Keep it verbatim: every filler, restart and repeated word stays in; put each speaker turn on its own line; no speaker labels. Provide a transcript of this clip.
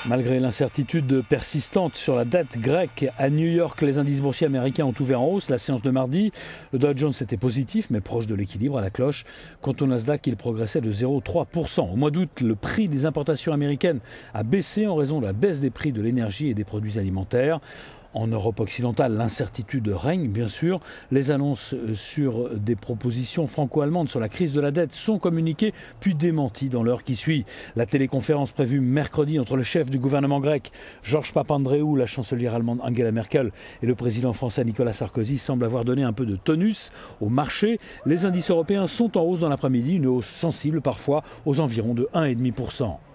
Malgré l'incertitude persistante sur la dette grecque, à New York, les indices boursiers américains ont ouvert en hausse la séance de mardi. Le Dow Jones était positif, mais proche de l'équilibre à la cloche. Quant au Nasdaq, il progressait de zéro virgule trois pour cent. Au mois d'août, le prix des importations américaines a baissé en raison de la baisse des prix de l'énergie et des produits alimentaires. En Europe occidentale, l'incertitude règne, bien sûr. Les annonces sur des propositions franco-allemandes sur la crise de la dette sont communiquées puis démenties dans l'heure qui suit. La téléconférence prévue mercredi entre le chef du gouvernement grec, Georges Papandréou, la chancelière allemande Angela Merkel et le président français Nicolas Sarkozy semble avoir donné un peu de tonus au marché. Les indices européens sont en hausse dans l'après-midi, une hausse sensible parfois aux environs de un virgule cinq pour cent.